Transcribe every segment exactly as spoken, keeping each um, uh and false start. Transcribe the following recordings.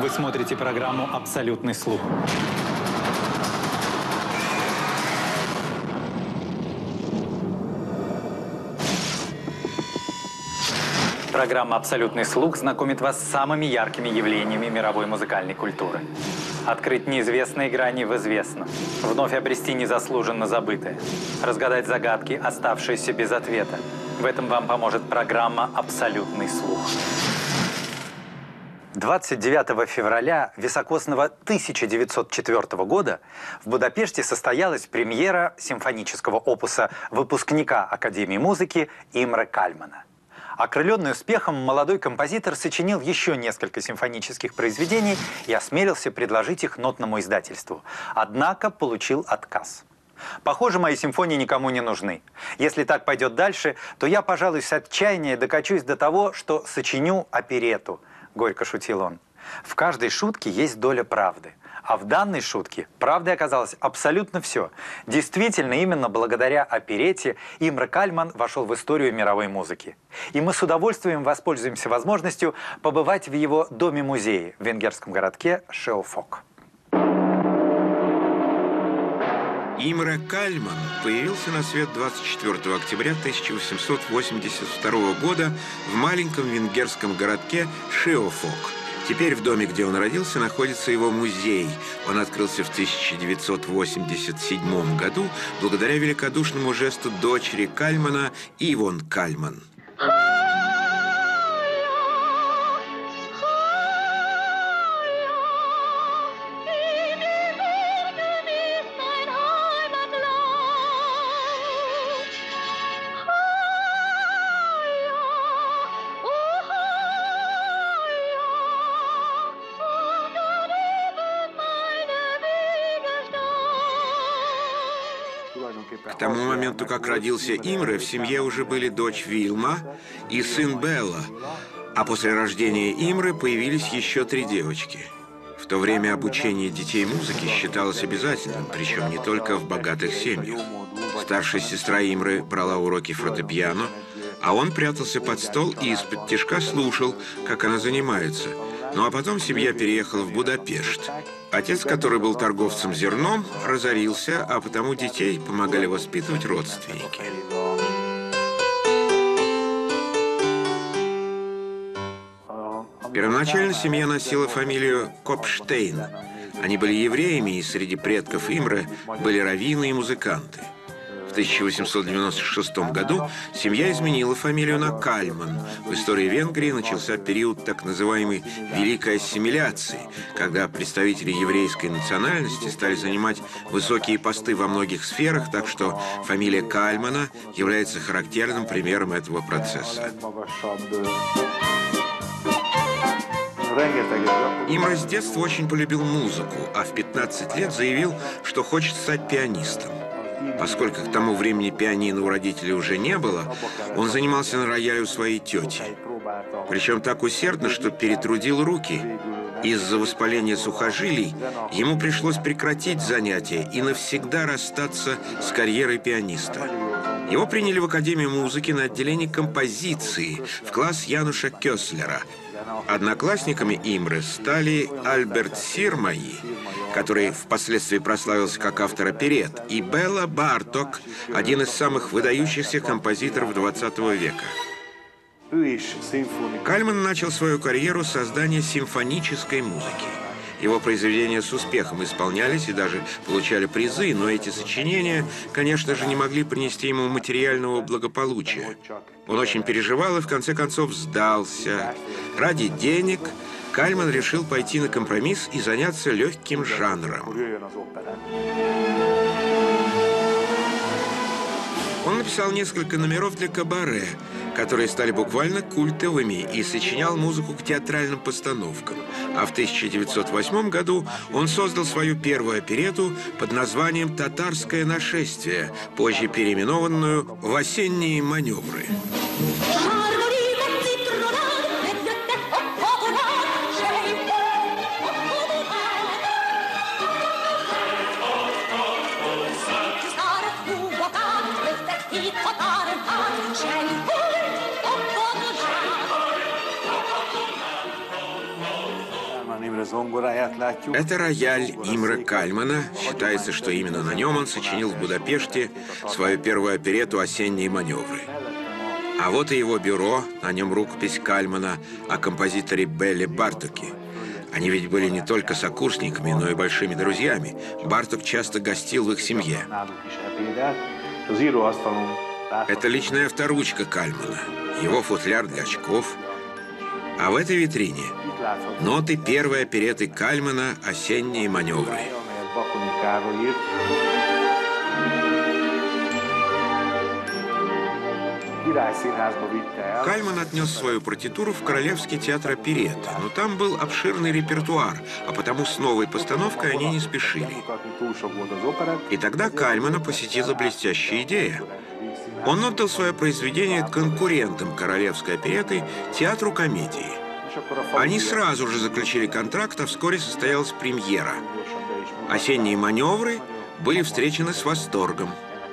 Вы смотрите программу «Абсолютный слух». Программа «Абсолютный слух» знакомит вас с самыми яркими явлениями мировой музыкальной культуры. Открыть неизвестные грани в известном. Вновь обрести незаслуженно забытое. Разгадать загадки, оставшиеся без ответа. В этом вам поможет программа «Абсолютный слух». двадцать девятого февраля високосного тысяча девятьсот четвёртого года в Будапеште состоялась премьера симфонического опуса выпускника Академии музыки Имре Кальмана. Окрыленный успехом, молодой композитор сочинил еще несколько симфонических произведений и осмелился предложить их нотному издательству. Однако получил отказ. Похоже, мои симфонии никому не нужны. Если так пойдет дальше, то я, пожалуй, с отчаяния докачусь до того, что сочиню оперетту, горько шутил он. В каждой шутке есть доля правды. А в данной шутке правдой оказалось абсолютно все. Действительно, именно благодаря оперетте Имре Кальман вошел в историю мировой музыки. И мы с удовольствием воспользуемся возможностью побывать в его доме-музее в венгерском городке Шеофок. Имре Кальман появился на свет двадцать четвёртого октября тысяча восемьсот восемьдесят второго года в маленьком венгерском городке Шеофок. Теперь в доме, где он родился, находится его музей. Он открылся в тысяча девятьсот восемьдесят седьмом году благодаря великодушному жесту дочери Кальмана Ивон Кальман. К тому моменту, как родился Имре, в семье уже были дочь Вильма и сын Белла, а после рождения Имре появились еще три девочки. В то время обучение детей музыке считалось обязательным, причем не только в богатых семьях. Старшая сестра Имре брала уроки фортепиано, а он прятался под стол и из-под тишка слушал, как она занимается. Ну а потом семья переехала в Будапешт. Отец, который был торговцем зерном, разорился, а потому детей помогали воспитывать родственники. Первоначально семья носила фамилию Копштейн. Они были евреями, и среди предков Имре были раввины и музыканты. В тысяча восемьсот девяносто шестом году семья изменила фамилию на Кальман. В истории Венгрии начался период так называемой «великой ассимиляции», когда представители еврейской национальности стали занимать высокие посты во многих сферах, так что фамилия Кальмана является характерным примером этого процесса. Имре с детства очень полюбил музыку, а в пятнадцать лет заявил, что хочет стать пианистом. Поскольку к тому времени пианино у родителей уже не было, он занимался на рояле у своей тети. Причем так усердно, что перетрудил руки. Из-за воспаления сухожилий ему пришлось прекратить занятия и навсегда расстаться с карьерой пианиста. Его приняли в Академию музыки на отделение композиции в класс Януша Кёслера. Одноклассниками Имре стали Альберт Сирмаи, который впоследствии прославился как автор оперетт, и Белла Барток, один из самых выдающихся композиторов двадцатого века. Кальман начал свою карьеру с создания симфонической музыки. Его произведения с успехом исполнялись и даже получали призы, но эти сочинения, конечно же, не могли принести ему материального благополучия. Он очень переживал и в конце концов сдался. Ради денег Кальман решил пойти на компромисс и заняться легким жанром. Он написал несколько номеров для кабаре, которые стали буквально культовыми, и сочинял музыку к театральным постановкам. А в тысяча девятьсот восьмом году он создал свою первую оперетту под названием «Татарское нашествие», позже переименованную в «Осенние маневры». Это рояль Имре Кальмана. Считается, что именно на нем он сочинил в Будапеште свою первую оперетту «Осенние маневры». А вот и его бюро, на нем рукопись Кальмана о композиторе Белле Бартоке. Они ведь были не только сокурсниками, но и большими друзьями. Барток часто гостил в их семье. Это личная авторучка Кальмана, его футляр для очков. А в этой витрине ноты первой оперетты Кальмана «Осенние маневры». Кальман отнес свою партитуру в Королевский театр оперетты, но там был обширный репертуар, а потому с новой постановкой они не спешили. И тогда Кальмана посетила блестящая идея. Он отдал свое произведение конкурентам Королевской оперетты театру комедии. Они сразу же заключили контракт, а вскоре состоялась премьера. «Осенние маневры» были встречены с восторгом.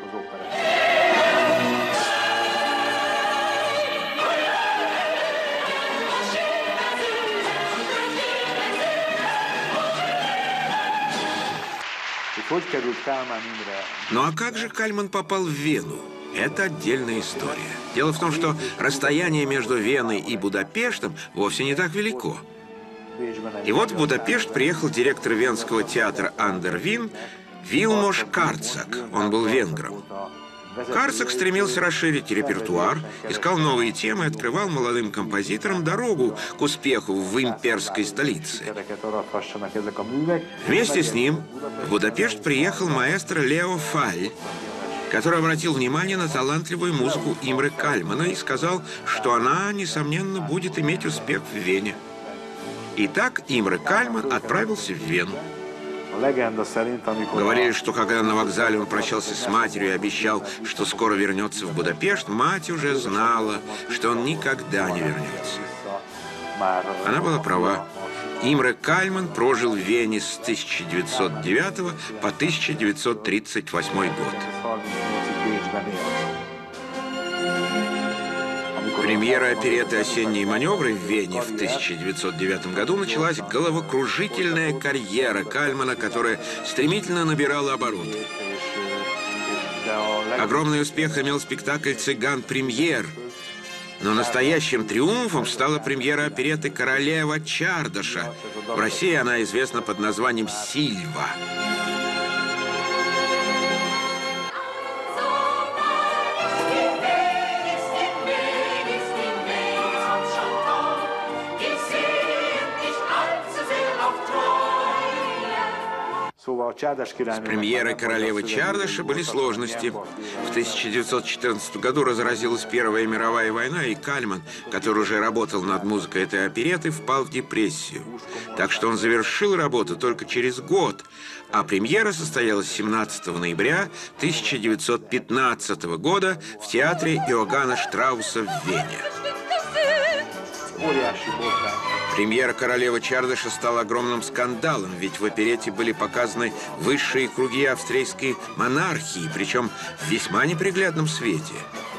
Ну а как же Кальман попал в Вену? Это отдельная история. Дело в том, что расстояние между Веной и Будапештом вовсе не так велико. И вот в Будапешт приехал директор Венского театра Андер Вин Вилмош Карцак. Он был венгром. Карцак стремился расширить репертуар, искал новые темы и открывал молодым композиторам дорогу к успеху в имперской столице. Вместе с ним в Будапешт приехал маэстро Лео Фаль, который обратил внимание на талантливую музыку Имре Кальмана и сказал, что она, несомненно, будет иметь успех в Вене. Итак, Имре Кальман отправился в Вену. Говорили, что когда на вокзале он прощался с матерью и обещал, что скоро вернется в Будапешт, мать уже знала, что он никогда не вернется. Она была права. Имре Кальман прожил в Вене с тысяча девятьсот девятого по тысяча девятьсот тридцать восьмой год. Премьера оперетты «Осенние маневры» в Вене в тысяча девятьсот девятом году началась головокружительная карьера Кальмана, которая стремительно набирала обороты. Огромный успех имел спектакль «Цыган Премьер». Но настоящим триумфом стала премьера оперетты «Королева Чардаша». В России она известна под названием «Сильва». С премьерой «Королевы Чардаша» были сложности. В тысяча девятьсот четырнадцатом году разразилась Первая мировая война, и Кальман, который уже работал над музыкой этой оперетты, впал в депрессию. Так что он завершил работу только через год, а премьера состоялась семнадцатого ноября тысяча девятьсот пятнадцатого года в театре Иоганна Штрауса в Вене. Премьера «Королевы Чардаша» стала огромным скандалом, ведь в оперете были показаны высшие круги австрийской монархии, причем в весьма неприглядном свете.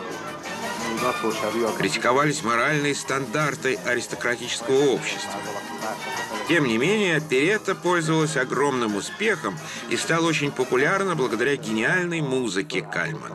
Критиковались моральные стандарты аристократического общества. Тем не менее, оперетта пользовалась огромным успехом и стала очень популярна благодаря гениальной музыке Кальмана.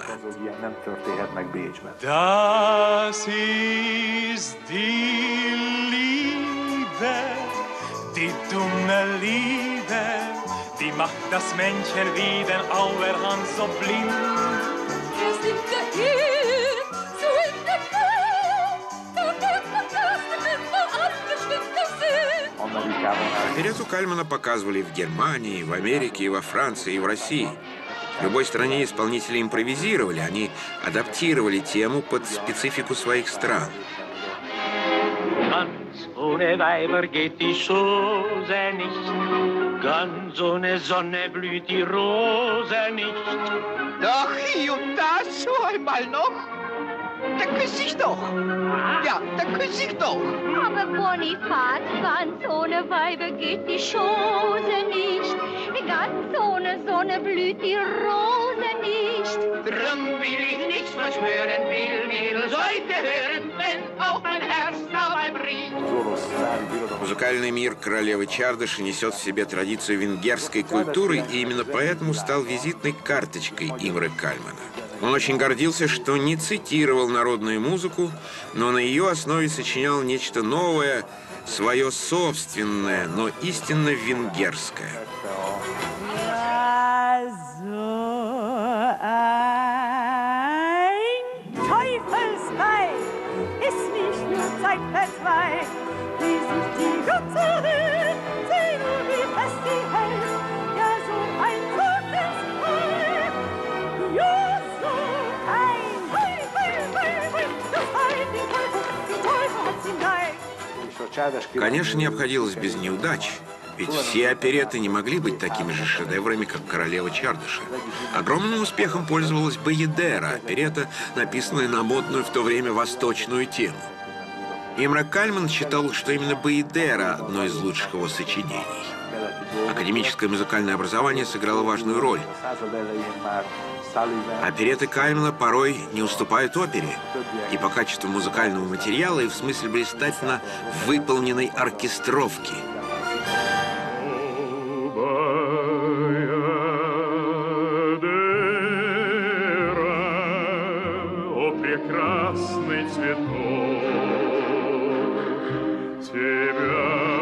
Das ist die Liebe, die dumme Liebe, die macht das Männchen wie den Auerhahn so blind. Es nimmt der Hirn so in der Kopf, so nimmt man das, wenn man abgeschnittene Sinn. Оперетту Кальмана показывали в Германии, в Америке, и во Франции, и в России. В любой стране исполнители импровизировали, они адаптировали тему под специфику своих стран. Ganz ohne Weiber geht die Chose nicht, ganz ohne Sonne blüht die Rose nicht. Doch, hier und da, so einmal noch. Da küss ich doch. Ja, da küss ich doch. Aber Bonifaz, ganz ohne Weiber geht die Chose nicht. Ganz ohne Sonne blüht die Rose nicht. Drum will ich nichts verschwören, will, will, sollte hören, wenn auch mein Herz dabei bricht. Музыкальный мир королевы Чардаши несет в себе традицию венгерской культуры, и именно поэтому стал визитной карточкой Имре Кальмана. Он очень гордился, что не цитировал народную музыку, но на ее основе сочинял нечто новое, свое собственное, но истинно венгерское. Конечно, не обходилось без неудач, ведь все оперетты не могли быть такими же шедеврами, как «Королева Чардаши». Огромным успехом пользовалась «Баедера», оперетта, написанная на модную в то время восточную тему. Имре Кальман считал, что именно «Баедера» – одно из лучших его сочинений. Академическое музыкальное образование сыграло важную роль. Оперетты Кальмана порой не уступают опере. И по качеству музыкального материала, и в смысле блистательно выполненной оркестровки. О, прекрасный цветок, тебя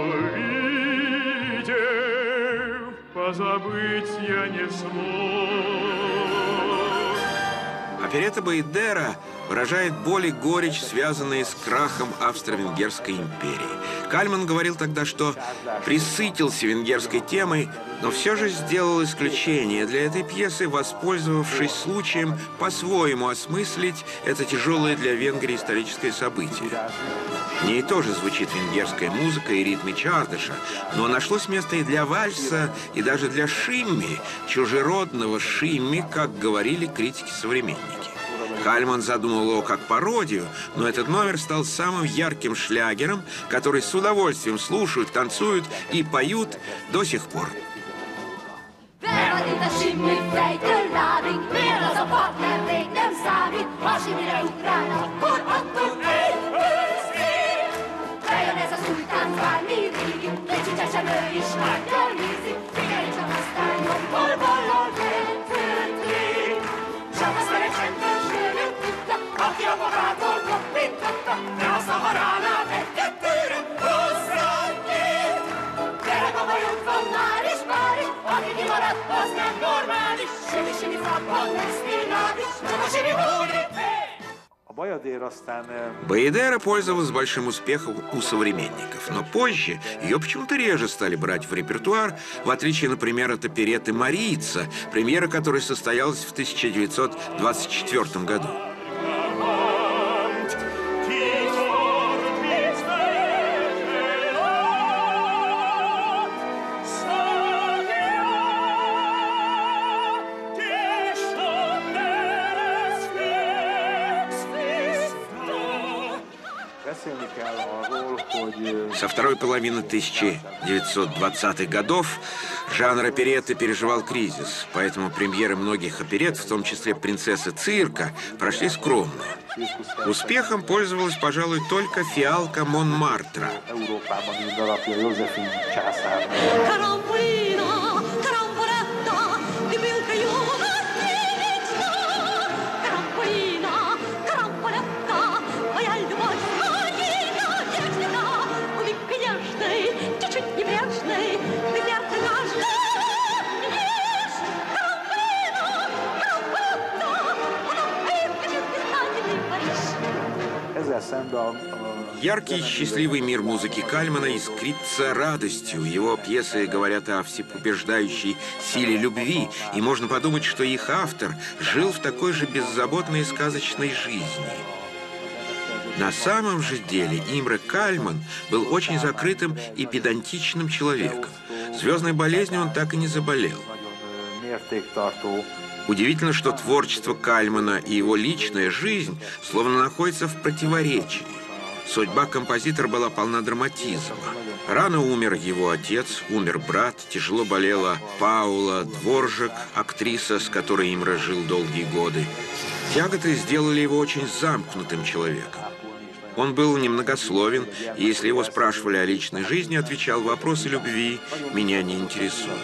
увидев, позабыть я не смог. Оперетта «Баедера» выражает боль и горечь, связанные с крахом Австро-Венгерской империи. Кальман говорил тогда, что пресытился венгерской темой, но все же сделал исключение для этой пьесы, воспользовавшись случаем по-своему осмыслить это тяжелое для Венгрии историческое событие. В ней тоже звучит венгерская музыка и ритмы Чардаша, но нашлось место и для вальса, и даже для шимми, чужеродного шимми, как говорили критики-современники. Кальман задумал его как пародию, но этот номер стал самым ярким шлягером, который с удовольствием слушают, танцуют и поют до сих пор. «Баедера» пользовалась большим успехом у современников, но позже ее почему-то реже стали брать в репертуар, в отличие, например, от оперетты «Марийца», премьера которой состоялась в тысяча девятьсот двадцать четвёртом году. Со второй половины тысяча девятьсот двадцатых годов жанр оперетты переживал кризис, поэтому премьеры многих оперетт, в том числе «Принцесса цирка», прошли скромно. Успехом пользовалась, пожалуй, только «Фиалка Монмартра». Яркий и счастливый мир музыки Кальмана искрится радостью. Его пьесы говорят о всепобеждающей силе любви, и можно подумать, что их автор жил в такой же беззаботной и сказочной жизни. На самом же деле Имре Кальман был очень закрытым и педантичным человеком. Звездной болезнью он так и не заболел. Удивительно, что творчество Кальмана и его личная жизнь словно находятся в противоречии. Судьба композитора была полна драматизма. Рано умер его отец, умер брат, тяжело болела Паула Дворжак, актриса, с которой Имре жил долгие годы. Тяготы сделали его очень замкнутым человеком. Он был немногословен, и если его спрашивали о личной жизни, отвечал: вопросы любви меня не интересуют.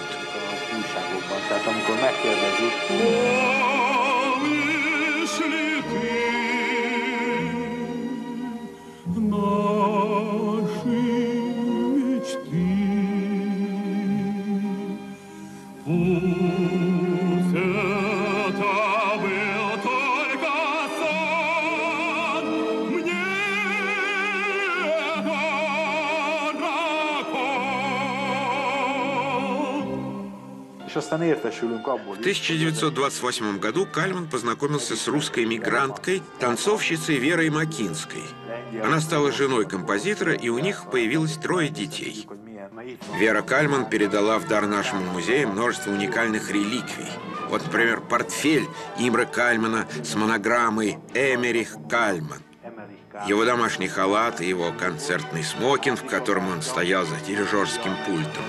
В тысяча девятьсот двадцать восьмом году Кальман познакомился с русской мигранткой, танцовщицей Верой Макинской. Она стала женой композитора, и у них появилось трое детей. Вера Кальман передала в дар нашему музею множество уникальных реликвий. Вот, например, портфель Имре Кальмана с монограммой «Эмерих Кальман», его домашний халат и его концертный смокинг, в котором он стоял за дирижерским пультом.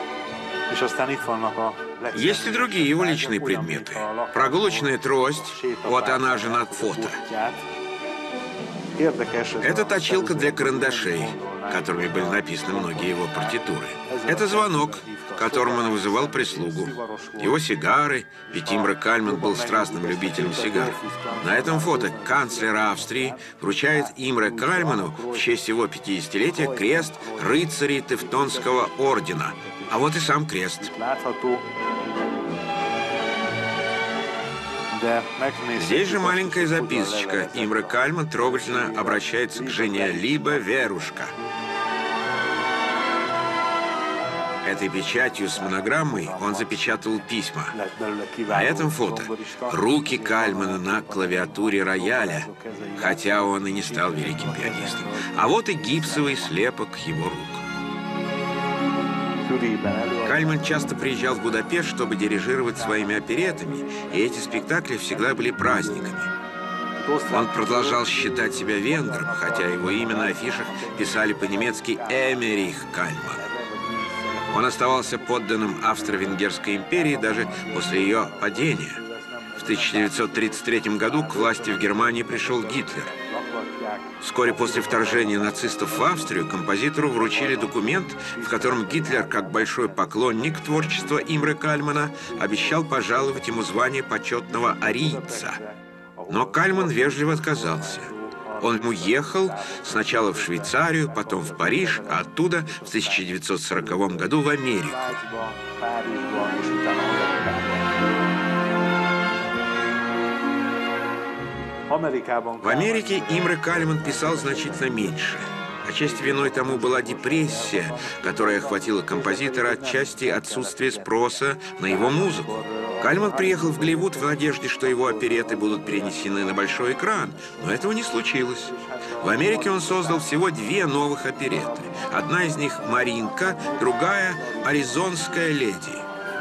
Есть и другие его личные предметы. Прогулочная трость, вот она же над фото. Это точилка для карандашей, которыми были написаны многие его партитуры. Это звонок, которым он вызывал прислугу. Его сигары, ведь Имре Кальман был страстным любителем сигар. На этом фото канцлер Австрии вручает Имре Кальману в честь его пятидесятилетия крест рыцарей Тевтонского ордена. А вот и сам крест. Здесь же маленькая записочка. Имре Кальман трогательно обращается к жене: «Либо Верушка». Этой печатью с монограммой он запечатывал письма. На этом фото руки Кальмана на клавиатуре рояля, хотя он и не стал великим пианистом. А вот и гипсовый слепок его рук. Кальман часто приезжал в Будапешт, чтобы дирижировать своими опереттами, и эти спектакли всегда были праздниками. Он продолжал считать себя венгром, хотя его имя на афишах писали по-немецки «Эмерих Кальман». Он оставался подданным Австро-Венгерской империи даже после ее падения. В тысяча девятьсот тридцать третьем году к власти в Германии пришел Гитлер. Вскоре после вторжения нацистов в Австрию композитору вручили документ, в котором Гитлер, как большой поклонник творчества Имре Кальмана, обещал пожаловать ему звание почетного арийца. Но Кальман вежливо отказался. Он уехал сначала в Швейцарию, потом в Париж, а оттуда в тысяча девятьсот сороковом году в Америку. В Америке Имре Кальман писал значительно меньше. Отчасти виной тому была депрессия, которая охватила композитора, отчасти отсутствие спроса на его музыку. Кальман приехал в Голливуд в надежде, что его оперетты будут перенесены на большой экран, но этого не случилось. В Америке он создал всего две новых оперетты. Одна из них «Маринка», другая «Аризонская леди».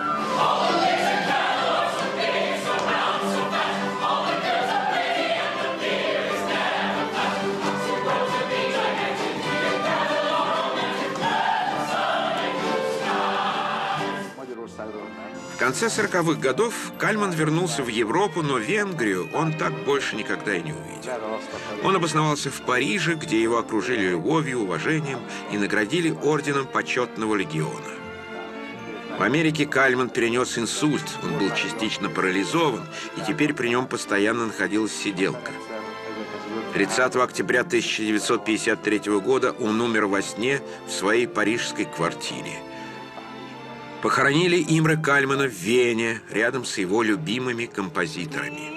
В конце сороковых годов Кальман вернулся в Европу, но Венгрию он так больше никогда и не увидел. Он обосновался в Париже, где его окружили любовью, уважением и наградили орденом почетного легиона. В Америке Кальман перенес инсульт, он был частично парализован, и теперь при нем постоянно находилась сиделка. тридцатого октября тысяча девятьсот пятьдесят третьего года он умер во сне в своей парижской квартире. Похоронили Имре Кальмана в Вене, рядом с его любимыми композиторами.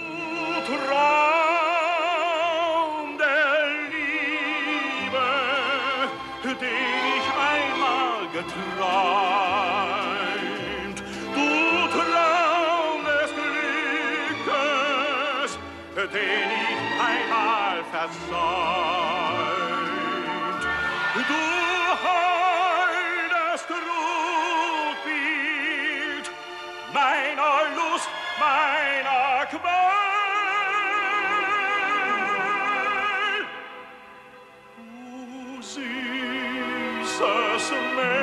Meiner Lust, meiner Qual. Du süßes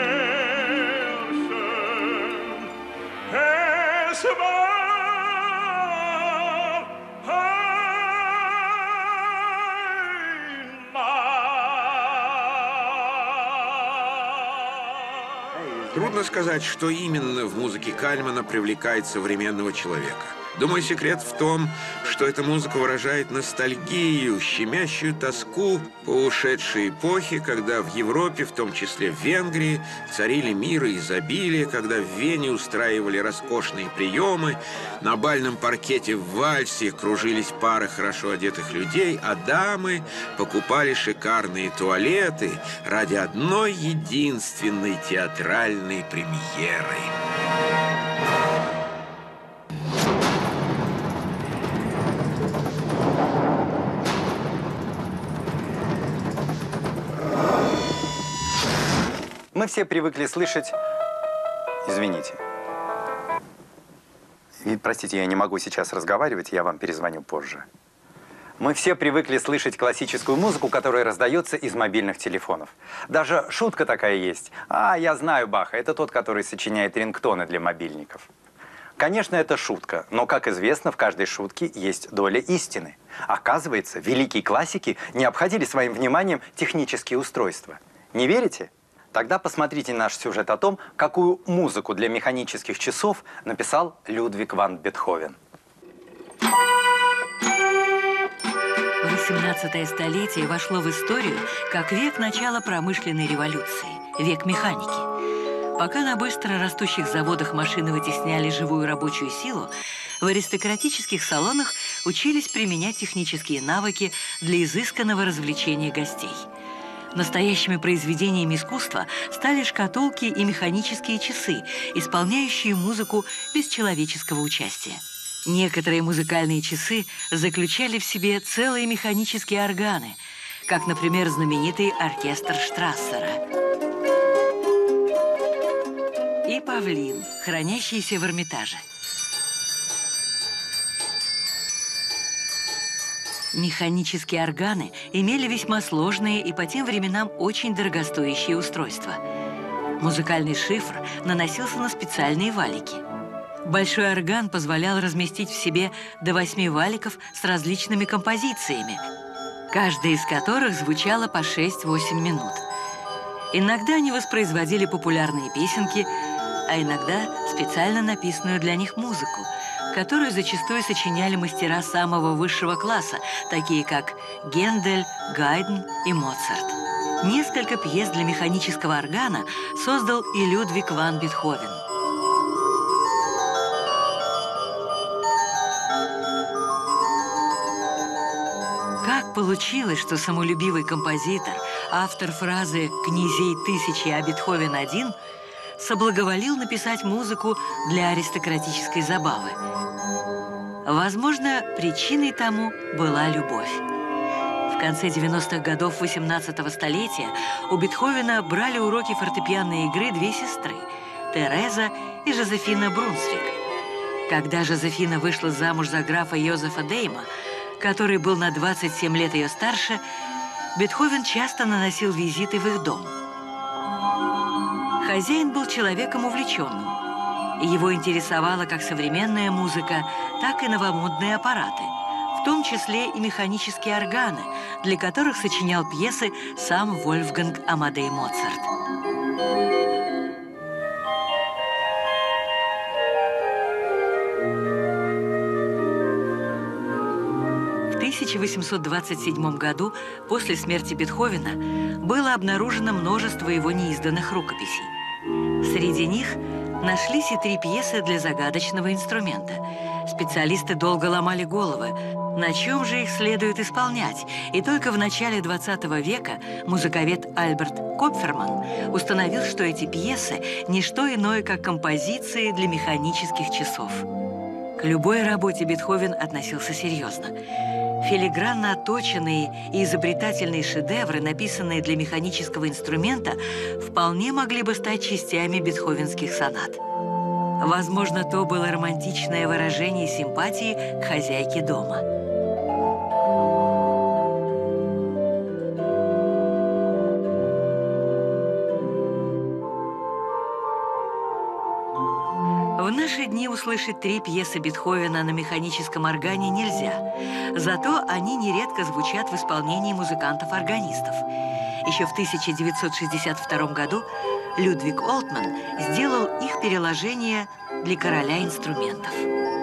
Märchen, es war einmal Трудно сказать, что именно в музыке Кальмана привлекает современного человека. Думаю, секрет в том, что эта музыка выражает ностальгию, щемящую тоску по ушедшей эпохе, когда в Европе, в том числе в Венгрии, царили мир и изобилие, когда в Вене устраивали роскошные приемы, на бальном паркете в вальсе кружились пары хорошо одетых людей, а дамы покупали шикарные туалеты ради одной единственной театральной премьеры. Мы все привыкли слышать... Извините. И, простите, я не могу сейчас разговаривать, я вам перезвоню позже. Мы все привыкли слышать классическую музыку, которая раздается из мобильных телефонов. Даже шутка такая есть. А, я знаю Баха, это тот, который сочиняет рингтоны для мобильников. Конечно, это шутка, но, как известно, в каждой шутке есть доля истины. Оказывается, великие классики не обходили своим вниманием технические устройства. Не верите? Тогда посмотрите наш сюжет о том, какую музыку для механических часов написал Людвиг ван Бетховен. восемнадцатое столетие вошло в историю как век начала промышленной революции, век механики. Пока на быстро растущих заводах машины вытесняли живую рабочую силу, в аристократических салонах учились применять технические навыки для изысканного развлечения гостей. Настоящими произведениями искусства стали шкатулки и механические часы, исполняющие музыку без человеческого участия. Некоторые музыкальные часы заключали в себе целые механические органы, как, например, знаменитый оркестр Штрассера и павлин, хранящийся в Эрмитаже. Механические органы имели весьма сложные и по тем временам очень дорогостоящие устройства. Музыкальный шифр наносился на специальные валики. Большой орган позволял разместить в себе до восьми валиков с различными композициями, каждая из которых звучала по шесть-восемь минут. Иногда они воспроизводили популярные песенки, а иногда специально написанную для них музыку, которую зачастую сочиняли мастера самого высшего класса, такие как Гендель, Гайден и Моцарт. Несколько пьес для механического органа создал и Людвиг ван Бетховен. Как получилось, что самолюбивый композитор, автор фразы «Князей тысячи, а Бетховен один», соблаговолил написать музыку для аристократической забавы? Возможно, причиной тому была любовь. В конце девяностых годов восемнадцатого столетия у Бетховена брали уроки фортепианной игры две сестры – Тереза и Жозефина Брунсвик. Когда Жозефина вышла замуж за графа Йозефа Дейма, который был на двадцать семь лет ее старше, Бетховен часто наносил визиты в их дом. Хозяин был человеком увлеченным. Его интересовала как современная музыка, так и новомодные аппараты, в том числе и механические органы, для которых сочинял пьесы сам Вольфганг Амадей Моцарт. В тысяча восемьсот двадцать седьмом году, после смерти Бетховена, было обнаружено множество его неизданных рукописей. Среди них нашлись и три пьесы для загадочного инструмента. Специалисты долго ломали головы, на чем же их следует исполнять, и только в начале двадцатого века музыковед Альберт Копферман установил, что эти пьесы – не что иное, как композиции для механических часов. К любой работе Бетховен относился серьезно. Филигранно отточенные и изобретательные шедевры, написанные для механического инструмента, вполне могли бы стать частями бетховенских сонат. Возможно, то было романтичное выражение симпатии к хозяйке дома. В наши дни услышать три пьесы Бетховена на механическом органе нельзя, зато они нередко звучат в исполнении музыкантов-органистов. еще в тысяча девятьсот шестьдесят втором году Людвиг Олтман сделал их переложение для короля инструментов.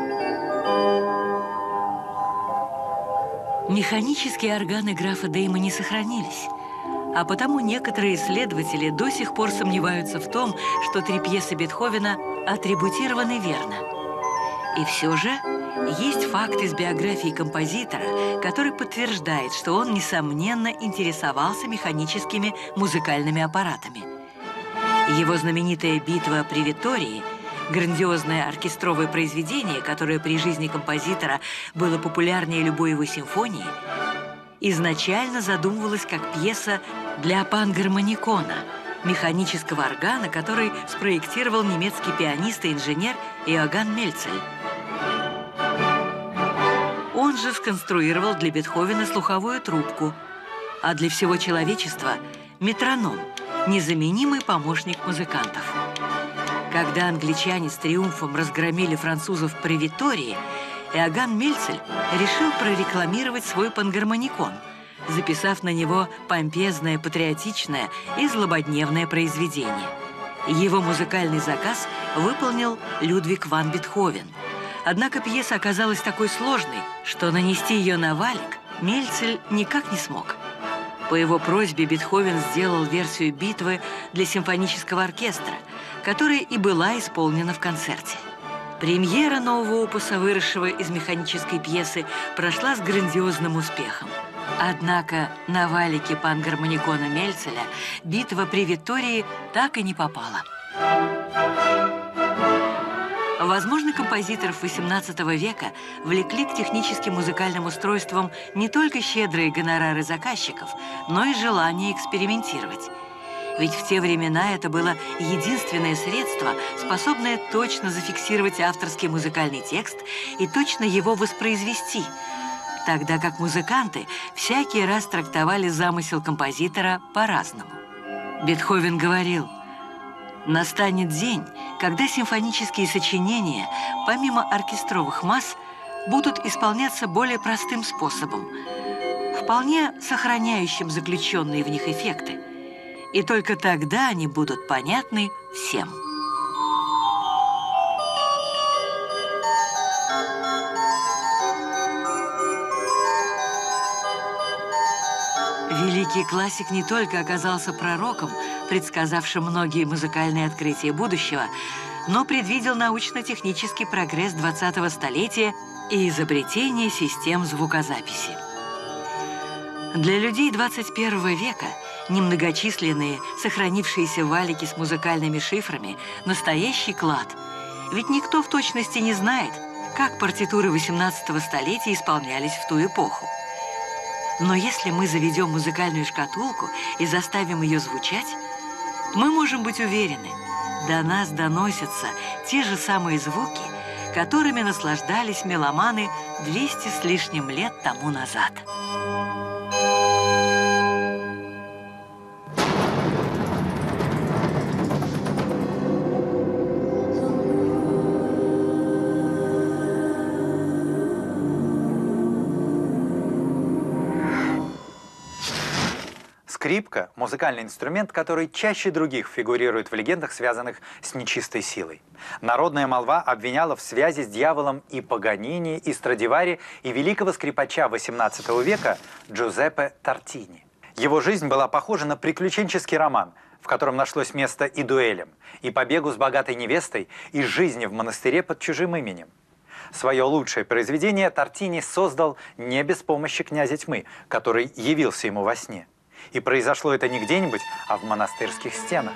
Механические органы графа Дейма не сохранились, а потому некоторые исследователи до сих пор сомневаются в том, что три пьесы Бетховена атрибутированы верно. И все же есть факт из биографии композитора, который подтверждает, что он, несомненно, интересовался механическими музыкальными аппаратами. Его знаменитая «Битва при Витории», грандиозное оркестровое произведение, которое при жизни композитора было популярнее любой его симфонии, изначально задумывалось как пьеса для пангармоникона, механического органа, который спроектировал немецкий пианист и инженер Иоганн Мельцель. Он же сконструировал для Бетховена слуховую трубку, а для всего человечества – метроном, незаменимый помощник музыкантов. Когда англичане с триумфом разгромили французов при Витории, Иоганн Мельцель решил прорекламировать свой пангармоникон, записав на него помпезное, патриотичное и злободневное произведение. Его музыкальный заказ выполнил Людвиг ван Бетховен. Однако пьеса оказалась такой сложной, что нанести ее на валик Мельцель никак не смог. По его просьбе Бетховен сделал версию битвы для симфонического оркестра, которая и была исполнена в концерте. Премьера нового опуса, выросшего из механической пьесы, прошла с грандиозным успехом. Однако на валике пангармоникона Мельцеля битва при Витории так и не попала. Возможно, композиторов восемнадцатого века влекли к техническим музыкальным устройствам не только щедрые гонорары заказчиков, но и желание экспериментировать. Ведь в те времена это было единственное средство, способное точно зафиксировать авторский музыкальный текст и точно его воспроизвести, тогда как музыканты всякий раз трактовали замысел композитора по-разному. Бетховен говорил: «Настанет день, когда симфонические сочинения, помимо оркестровых масс, будут исполняться более простым способом, вполне сохраняющим заключенные в них эффекты. И только тогда они будут понятны всем». Великий классик не только оказался пророком, предсказавшим многие музыкальные открытия будущего, но предвидел научно-технический прогресс двадцатого столетия и изобретение систем звукозаписи. Для людей двадцать первого века немногочисленные, сохранившиеся валики с музыкальными шифрами – настоящий клад. Ведь никто в точности не знает, как партитуры восемнадцатого столетия исполнялись в ту эпоху. Но если мы заведем музыкальную шкатулку и заставим ее звучать, мы можем быть уверены, до нас доносятся те же самые звуки, которыми наслаждались меломаны двести с лишним лет тому назад. Скрипка – музыкальный инструмент, который чаще других фигурирует в легендах, связанных с нечистой силой. Народная молва обвиняла в связи с дьяволом и Паганини, и Страдивари, и великого скрипача восемнадцатого века Джузеппе Тартини. Его жизнь была похожа на приключенческий роман, в котором нашлось место и дуэлям, и побегу с богатой невестой, и жизни в монастыре под чужим именем. Свое лучшее произведение Тартини создал не без помощи князя тьмы, который явился ему во сне. И произошло это не где-нибудь, а в монастырских стенах.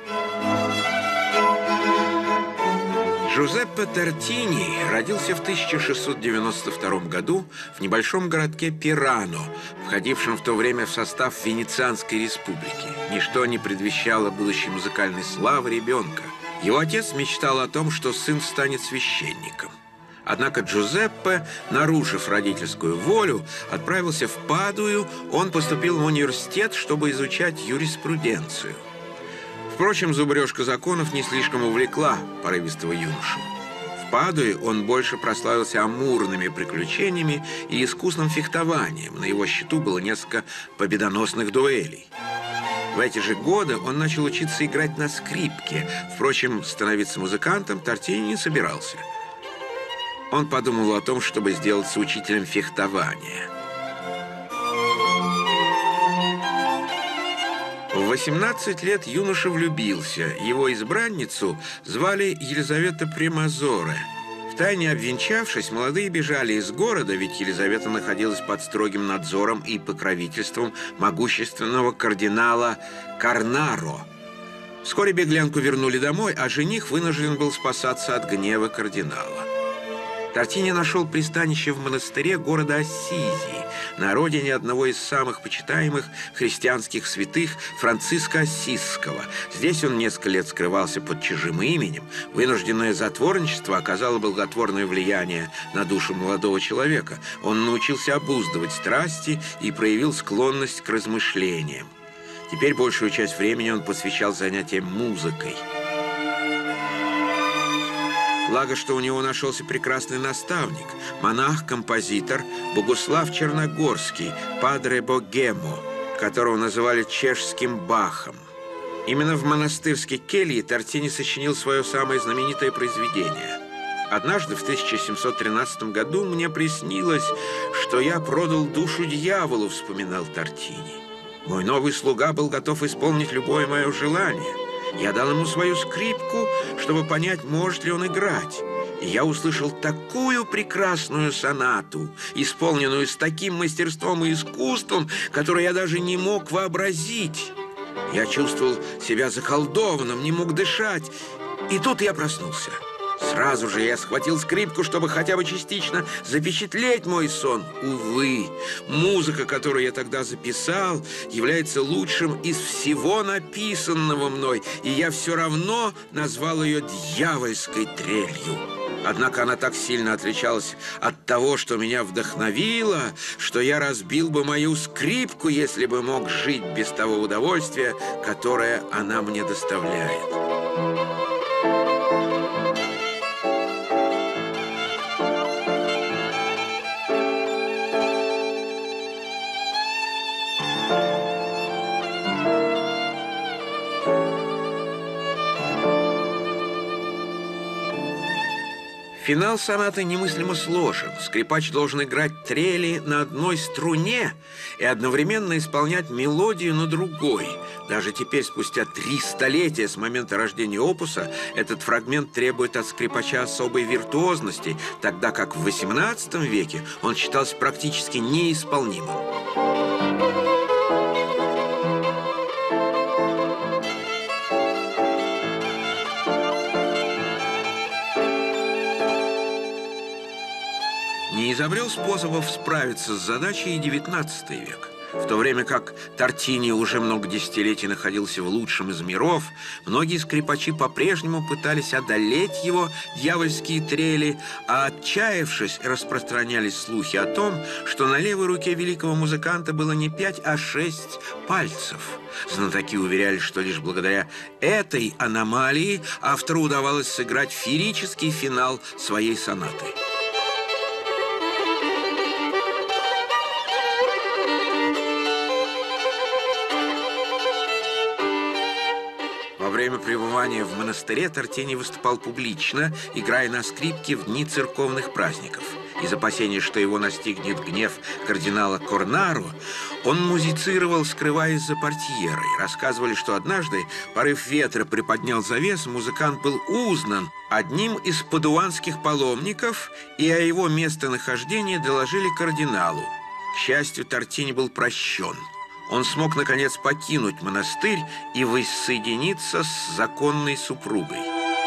Джузеппе Тартини родился в тысяча шестьсот девяносто втором году в небольшом городке Пирано, входившем в то время в состав Венецианской республики. Ничто не предвещало будущей музыкальной славы ребенка. Его отец мечтал о том, что сын станет священником. Однако Джузеппе, нарушив родительскую волю, отправился в Падую. Он поступил в университет, чтобы изучать юриспруденцию. Впрочем, зубрежка законов не слишком увлекла порывистого юношу. В Падуе он больше прославился амурными приключениями и искусным фехтованием. На его счету было несколько победоносных дуэлей. В эти же годы он начал учиться играть на скрипке. Впрочем, становиться музыкантом Тортини не собирался. Он подумал о том, чтобы сделаться учителем фехтования. В восемнадцать лет юноша влюбился. Его избранницу звали Елизавета Премазоре. Втайне обвенчавшись, молодые бежали из города, ведь Елизавета находилась под строгим надзором и покровительством могущественного кардинала Корнаро. Вскоре беглянку вернули домой, а жених вынужден был спасаться от гнева кардинала. Тортини нашел пристанище в монастыре города Ассизии, на родине одного из самых почитаемых христианских святых Франциска Ассизского. Здесь он несколько лет скрывался под чужим именем. Вынужденное затворничество оказало благотворное влияние на душу молодого человека. Он научился обуздывать страсти и проявил склонность к размышлениям. Теперь большую часть времени он посвящал занятиям музыкой. Благо, что у него нашелся прекрасный наставник, монах-композитор Богуслав Черногорский, падре Богемо, которого называли чешским Бахом. Именно в монастырской келье Тортини сочинил свое самое знаменитое произведение. Однажды в тысяча семьсот тринадцатом году мне приснилось, что я продал душу дьяволу, вспоминал Тортини. Мой новый слуга был готов исполнить любое мое желание. Я дал ему свою скрипку, чтобы понять, может ли он играть. И я услышал такую прекрасную сонату, исполненную с таким мастерством и искусством, которое я даже не мог вообразить. Я чувствовал себя заколдованным, не мог дышать. И тут я проснулся. Сразу же я схватил скрипку, чтобы хотя бы частично запечатлеть мой сон. Увы, музыка, которую я тогда записал, является лучшим из всего написанного мной, и я все равно назвал ее дьявольской трелью. Однако она так сильно отличалась от того, что меня вдохновило, что я разбил бы мою скрипку, если бы мог жить без того удовольствия, которое она мне доставляет. Финал сонаты немыслимо сложен. Скрипач должен играть трели на одной струне и одновременно исполнять мелодию на другой. Даже теперь, спустя три столетия с момента рождения опуса, этот фрагмент требует от скрипача особой виртуозности, тогда как в восемнадцатом веке он считался практически неисполнимым. Не изобрел способов справиться с задачей и девятнадцатый век. В то время как Тортини уже много десятилетий находился в лучшем из миров, многие скрипачи по-прежнему пытались одолеть его дьявольские трели, а отчаявшись, распространялись слухи о том, что на левой руке великого музыканта было не пять, а шесть пальцев. Знатоки уверяли, что лишь благодаря этой аномалии автору удавалось сыграть феерический финал своей сонаты. Во время пребывания в монастыре Тортини выступал публично, играя на скрипке в дни церковных праздников. Из опасения, что его настигнет гнев кардинала Корнаро, он музицировал, скрываясь за портьерой. Рассказывали, что однажды порыв ветра приподнял завесу, музыкант был узнан одним из падуанских паломников, и о его местонахождении доложили кардиналу. К счастью, Тортини был прощен. Он смог, наконец, покинуть монастырь и воссоединиться с законной супругой.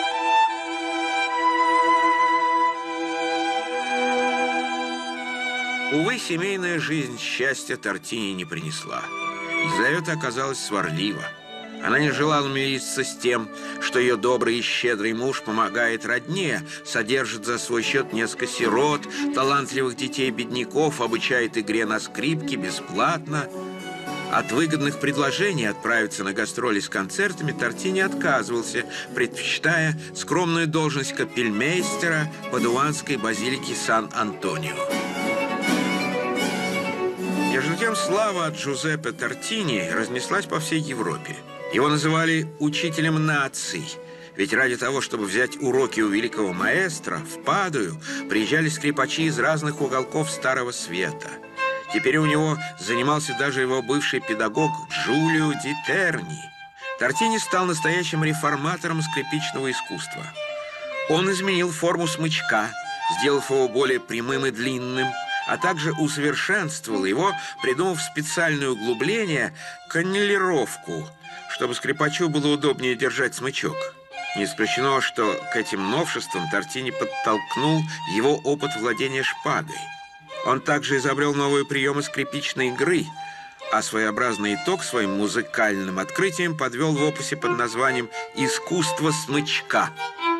Увы, семейная жизнь счастья Тортини не принесла. Елизавета оказалась сварлива. Она не желала мириться с тем, что ее добрый и щедрый муж помогает родне, содержит за свой счет несколько сирот, талантливых детей-бедняков, обучает игре на скрипке бесплатно. От выгодных предложений отправиться на гастроли с концертами Тортини отказывался, предпочитая скромную должность капельмейстера падуанской базилики Сан-Антонио. Между тем, слава Джузеппе Тартини разнеслась по всей Европе. Его называли «учителем наций», ведь ради того, чтобы взять уроки у великого маэстро, в Падую приезжали скрипачи из разных уголков Старого Света. Теперь у него занимался даже его бывший педагог Джулио ди Терни. Тартини стал настоящим реформатором скрипичного искусства. Он изменил форму смычка, сделав его более прямым и длинным, а также усовершенствовал его, придумав специальное углубление – каннелировку, чтобы скрипачу было удобнее держать смычок. Не исключено, что к этим новшествам Тартини подтолкнул его опыт владения шпагой. Он также изобрел новые приемы скрипичной игры, а своеобразный итог своим музыкальным открытием подвел в опусе под названием «Искусство смычка».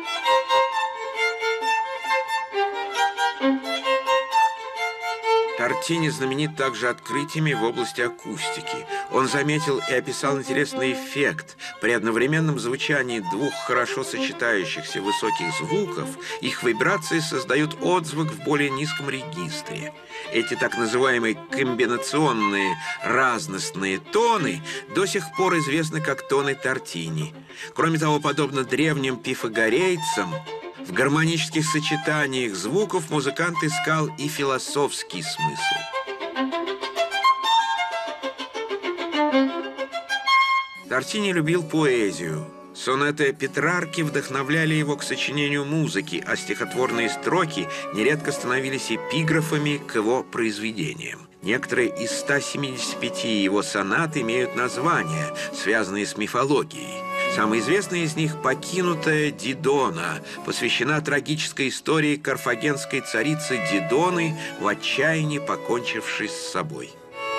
Тартини знаменит также открытиями в области акустики. Он заметил и описал интересный эффект. При одновременном звучании двух хорошо сочетающихся высоких звуков их вибрации создают отзвук в более низком регистре. Эти так называемые комбинационные разностные тоны до сих пор известны как тоны Тартини. Кроме того, подобно древним пифагорейцам, в гармонических сочетаниях звуков музыкант искал и философский смысл. Тартини любил поэзию. Сонеты Петрарки вдохновляли его к сочинению музыки, а стихотворные строки нередко становились эпиграфами к его произведениям. Некоторые из ста семидесяти пяти его сонат имеют названия, связанные с мифологией. Самая известная из них «Покинутая Дидона» посвящена трагической истории карфагенской царицы Дидоны, в отчаянии покончившей с собой.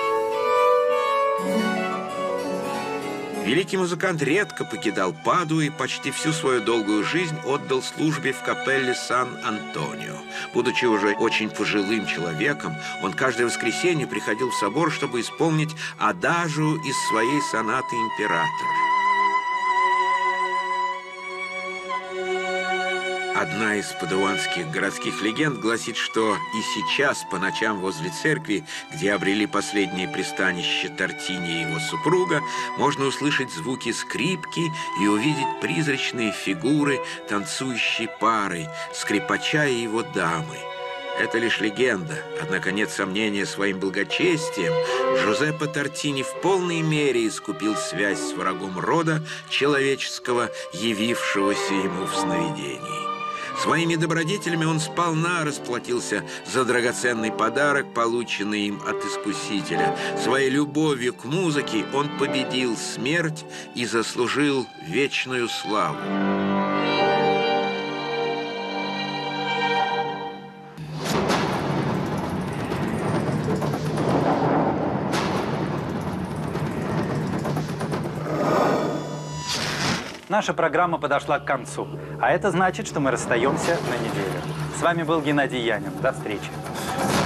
Великий музыкант редко покидал Паду и почти всю свою долгую жизнь отдал службе в капелле Сан-Антонио. Будучи уже очень пожилым человеком, он каждое воскресенье приходил в собор, чтобы исполнить адажу из своей сонаты «Император». Одна из падуанских городских легенд гласит, что и сейчас по ночам возле церкви, где обрели последнее пристанище Тартини и его супруга, можно услышать звуки скрипки и увидеть призрачные фигуры танцующей пары, скрипача и его дамы. Это лишь легенда, однако нет сомнения, своим благочестием Джузеппе Тартини в полной мере искупил связь с врагом рода человеческого, явившегося ему в сновидении. Своими добродетелями он сполна расплатился за драгоценный подарок, полученный им от Искусителя. Своей любовью к музыке он победил смерть и заслужил вечную славу. Наша программа подошла к концу, а это значит, что мы расстаемся на неделю. С вами был Геннадий Янин. До встречи.